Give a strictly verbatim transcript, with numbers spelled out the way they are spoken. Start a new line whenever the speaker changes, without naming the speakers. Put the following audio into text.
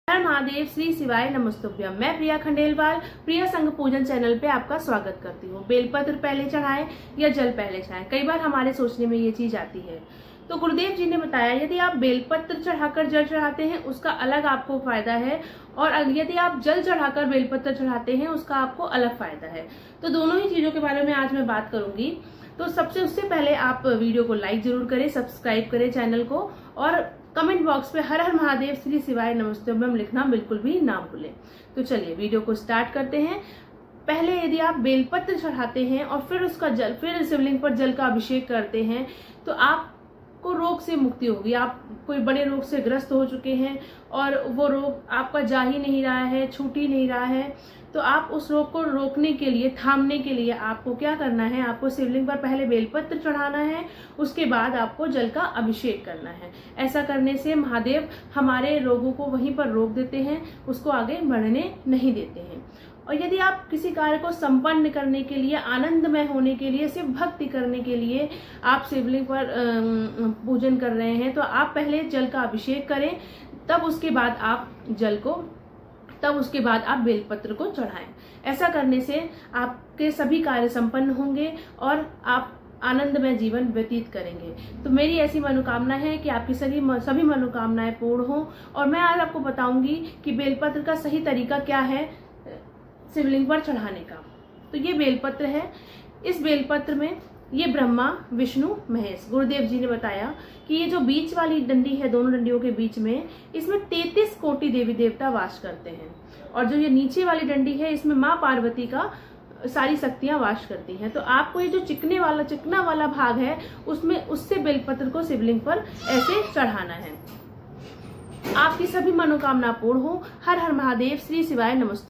हर महादेव, श्री शिवाय नमस्तुभ्यम। मैं प्रिया खंडेलवाल प्रिया संघ पूजन चैनल पे आपका स्वागत करती हूँ। बेलपत्र पहले चढ़ाएं या जल पहले चढ़ाएं, कई बार हमारे सोचने में ये चीज आती है। तो गुरुदेव जी ने बताया यदि आप बेलपत्र चढ़ाकर जल चढ़ाते हैं उसका अलग आपको फायदा है, और यदि आप जल चढ़ाकर बेलपत्र चढ़ाते हैं उसका आपको अलग फायदा है। तो दोनों ही चीजों के बारे में आज मैं बात करूंगी। तो सबसे उससे पहले आप वीडियो को लाइक जरूर करें, सब्सक्राइब करें चैनल को, और कमेंट बॉक्स पे हर हर महादेव, श्री शिवाय नमस्तुभ्यम लिखना बिल्कुल भी ना भूलें। तो चलिए वीडियो को स्टार्ट करते हैं। पहले यदि आप बेलपत्र चढ़ाते हैं और फिर उसका जल फिर शिवलिंग पर जल का अभिषेक करते हैं तो आपको रोग से मुक्ति होगी। आप कोई बड़े रोग से ग्रस्त हो चुके हैं और वो रोग आपका जा ही नहीं रहा है, छूट ही नहीं रहा है, तो आप उस रोग को रोकने के लिए, थामने के लिए आपको क्या करना है, आपको शिवलिंग पर पहले बेलपत्र चढ़ाना है, उसके बाद आपको जल का अभिषेक करना है। ऐसा करने से महादेव हमारे रोगों को वहीं पर रोक देते हैं, उसको आगे बढ़ने नहीं देते हैं। और यदि आप किसी कार्य को संपन्न करने के लिए, आनंदमय होने के लिए, सिर्फ भक्ति करने के लिए आप शिवलिंग पर पूजन कर रहे हैं तो आप पहले जल का अभिषेक करें, तब उसके बाद आप जल को तब उसके बाद आप बेलपत्र को चढ़ाएं। ऐसा करने से आपके सभी कार्य संपन्न होंगे और आप आनंदमय जीवन व्यतीत करेंगे। तो मेरी ऐसी मनोकामना है कि आपकी सभी सभी मनोकामनाएं पूर्ण हो। और मैं आज आपको बताऊंगी कि बेलपत्र का सही तरीका क्या है शिवलिंग पर चढ़ाने का। तो ये बेलपत्र है। इस बेलपत्र में ये ब्रह्मा, विष्णु, महेश, गुरुदेव जी ने बताया कि ये जो बीच वाली डंडी है, दोनों डंडियों के बीच में, इसमें तैंतीस कोटि देवी देवता वास करते हैं। और जो ये नीचे वाली डंडी है इसमें माँ पार्वती का सारी शक्तियां वास करती हैं। तो आपको ये जो चिकने वाला चिकना वाला भाग है उसमें उससे बेलपत्र को शिवलिंग पर ऐसे चढ़ाना है। आपकी सभी मनोकामना पूर्ण हो। हर हर महादेव, श्री शिवाय नमस्ते।